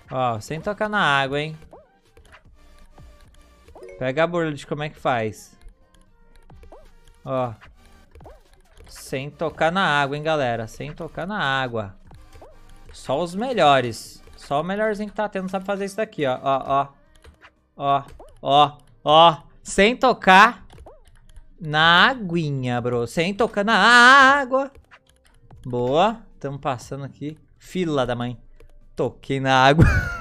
Ó, sem tocar na água, hein? Pega a burla de como é que faz. Ó. Sem tocar na água, hein, galera? Sem tocar na água. Só os melhores. Só o melhorzinho que tá tendo sabe fazer isso daqui, ó. Ó, ó. Ó, ó, ó. Sem tocar na aguinha, bro. Sem tocar na água. Boa. Tamo passando aqui. Fila da mãe. Toquei na água.